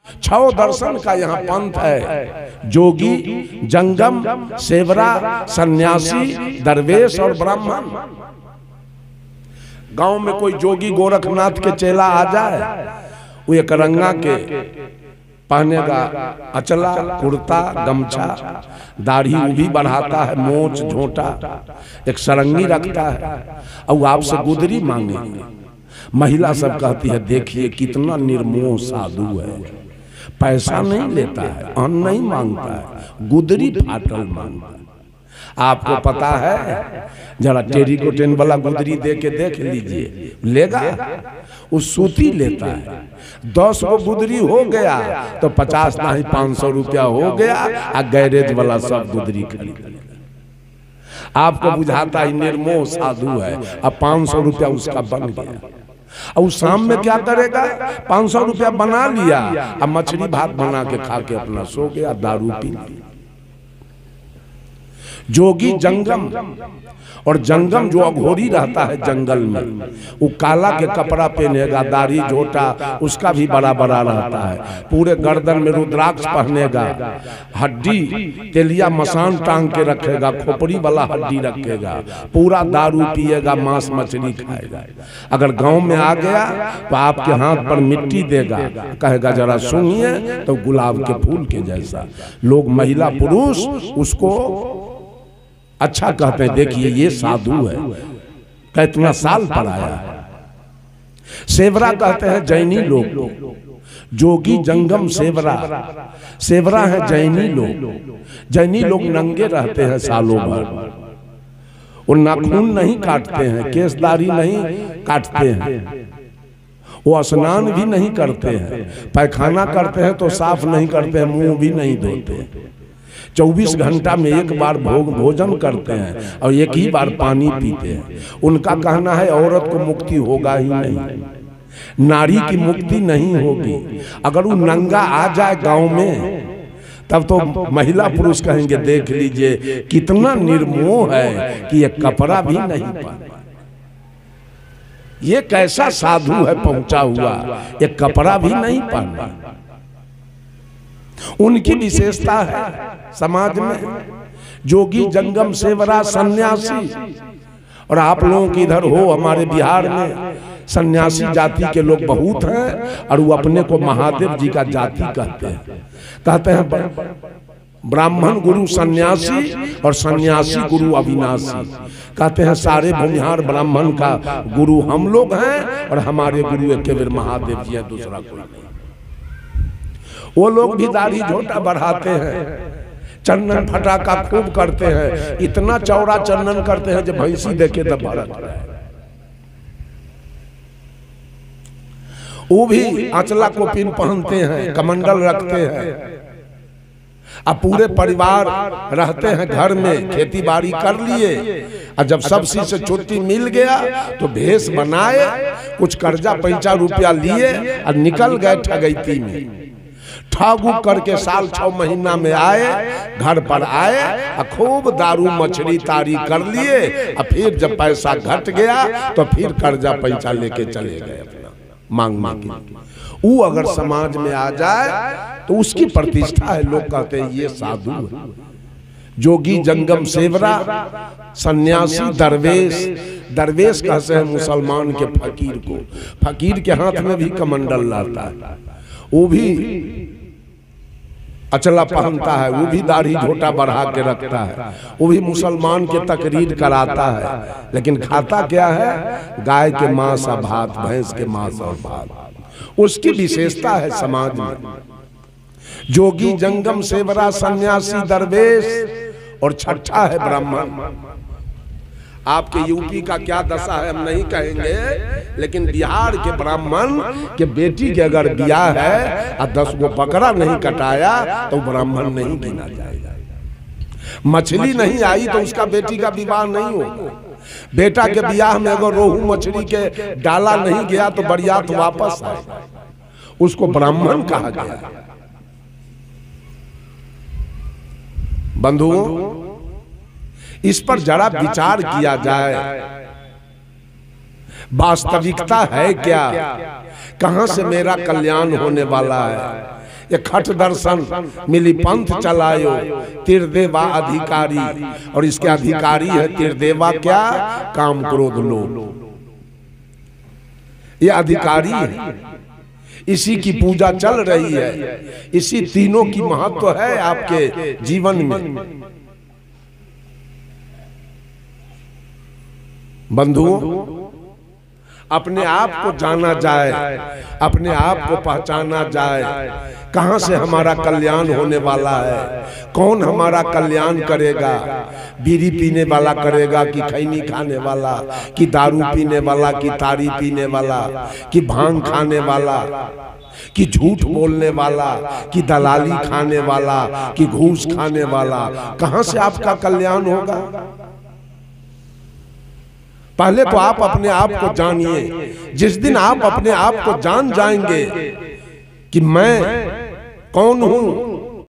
छह दर्शन का यहाँ पंथ है। जोगी, जंगम, सेवरा, सन्यासी, दरवेश और ब्राह्मण। गांव में कोई जोगी गोरखनाथ के चेला आ जाए, वो एक रंगा के पहनेगा, अचला, कुर्ता, गमछा, दाढ़ी भी बढ़ाता है, मोछ झोंटा, एक सरंगी रखता है, और आपसे गुदरी मांगेंगे। महिला सब कहती है देखिए कितना निर्मोह साधु है, पैसा नहीं लेता है, अन्न नहीं मांगता है, गुदरी फाटल मांगता है। आपको पता है, जरा टेरिकोटिन वाला गुदरी दे के देख लीजिए, लेगा? उस सूती लेता है। 10 को गुदरी हो गया तो 50 नहीं 500 रुपया हो गया, और गैरेज वाला सब गुदरी खरीद लिया। आपको बुझाता है निर्मोह साधु है, अब 500 रुपया उसका बन गया। और शाम में क्या करेगा? 500 रुपया बना लिया, अब मछली भात बना के खा के अपना सो गया, दारू पी लिया। जोगी, जंगम, और जंगम जो अघोरी रहता है जंगल में, वो काला के कपड़ा पहनेगा, दाढ़ी झोटा उसका भी बड़ा बड़ा रहता है, पूरे गर्दन में रुद्राक्ष पहनेगा, हड्डी तेलिया मसान टांग के रखेगा, खोपड़ी वाला हड्डी रखेगा, पूरा दारू पिएगा, मांस मछली खाएगा। अगर गांव में आ गया तो आपके हाथ पर मिट्टी देगा, कहेगा जरा सुनिए, तो गुलाब के फूल के जैसा। लोग महिला पुरुष उसको अच्छा कहते हैं, देखिए ये साधु है, कितना साल पर आया है। सेवरा कहते हैं जैनी लोग, जोगी, जंगम, सेवरा। सेवरा है जैनी लोग। जैनी लोग नंगे रहते हैं सालों भर, वो नाखून नहीं काटते हैं, केसदारी नहीं काटते हैं, वो स्नान भी नहीं करते हैं, पैखाना करते हैं तो साफ नहीं करते हैं, मुंह भी नहीं धोते, 24 घंटा में एक बार भोजन करते हैं और एक ही बार पानी पीते हैं। उनका कहना है औरत को मुक्ति होगा ही नहीं, नारी की मुक्ति नहीं होगी। अगर वो नंगा आ जाए गांव में, तब तो महिला पुरुष कहेंगे देख लीजिए कितना निर्मोह है कि ये कपड़ा भी नहीं पहना, ये कैसा साधु है पहुंचा हुआ, ये कपड़ा भी नहीं पहना। उनकी विशेषता है समाज में। जोगी, जंगम, सेवरा, सन्यासी। और आप लोगों के इधर हो, हमारे बिहार में सन्यासी जाति के लोग बहुत हैं, और वो अपने को महादेव जी का जाति कहते हैं। कहते हैं ब्राह्मण गुरु सन्यासी और सन्यासी गुरु अविनाशी। कहते हैं सारे भूमिहार ब्राह्मण का गुरु हम लोग हैं, और हमारे गुरु एक केवल महादेव जी है, दूसरा कोई नहीं। वो लोग भी दाढ़ी झोटा बढ़ाते हैं, चंदन फटाका खूब करते हैं, इतना चौड़ा चंदन करते हैं जब भैंसी देखे तब भड़क रहा है। वो भी आंचला को पिन पहनते हैं, कमंडल रखते हैं, अब पूरे परिवार रहते हैं घर में, खेती बाड़ी कर लिए, और जब सब चीज से छुट्टी मिल गया तो भेष बनाए, कुछ कर्जा 5 रुपया लिए और निकल गए ठगैती में। ठागू करके साल 6 महीना में आए, घर पर आए, खूब दारू मछली तारी कर लिए, और फिर जब पैसा घट गया तो फिर कर्जा पैसा लेके चले गए अपना मांग के। वो अगर समाज में आ जाए तो उसकी प्रतिष्ठा है, लोग कहते हैं ये साधु है। जोगी, जंगम, सेवरा, सन्यासी, दरवेश। दरवेश कहते हैं मुसलमान के फकीर को। फकीर के हाथ में भी कमंडल रहता है, वो भी अचला पहनता है, वो भी दाढ़ी झोटा बढ़ा के रखता है, वो भी मुसलमान के तकरीर कराता है, लेकिन खाता क्या है? गाय के मांस और भात, भैंस के मांस और भात। उसकी विशेषता है समाज में। जोगी, जंगम, सेवरा, सन्यासी, दरवेश, और छठा है ब्राह्मण। आपके यूपी का क्या दशा है हम नहीं कहेंगे, लेकिन बिहार के ब्राह्मण के बेटी के अगर ब्याह है और 10 को बकरा नहीं कटाया तो ब्राह्मण नहीं गिना जाएगा। मछली नहीं आई तो उसका बेटी का विवाह नहीं होगा। बेटा के ब्याह में अगर रोहू मछली के डाला नहीं गया तो बरियात वापस आए, उसको ब्राह्मण कहा गया। बंधुओं, इस पर जरा विचार किया जाए, वास्तविकता है क्या? कहां से मेरा कल्याण होने वाला है? ये खट दर्शन मिली पंथ चलायो, तिरदेवा अधिकारी। और इसके अधिकारी है तिरदेवा क्या? काम क्रोध लोभ, ये अधिकारी है। इसी की पूजा चल रही है, इसी तीनों की महत्व है आपके जीवन में। बंधुओं, अपने आप को जाना जाए, अपने आप को पहचाना जाए, कहां से हमारा कल्याण होने वाला है, कौन हमारा कल्याण करेगा। बीड़ी पीने वाला करेगा कि खैनी खाने वाला, कि दारू पीने वाला, कि तारी पीने वाला, कि भांग खाने वाला, कि झूठ बोलने वाला, कि दलाली खाने वाला, कि घूस खाने वाला। कहां से आपका कल्याण होगा? पहले तो आप अपने आप को जानिए। जिस दिन आप अपने आप को जान जाएंगे कि मैं कौन हूं,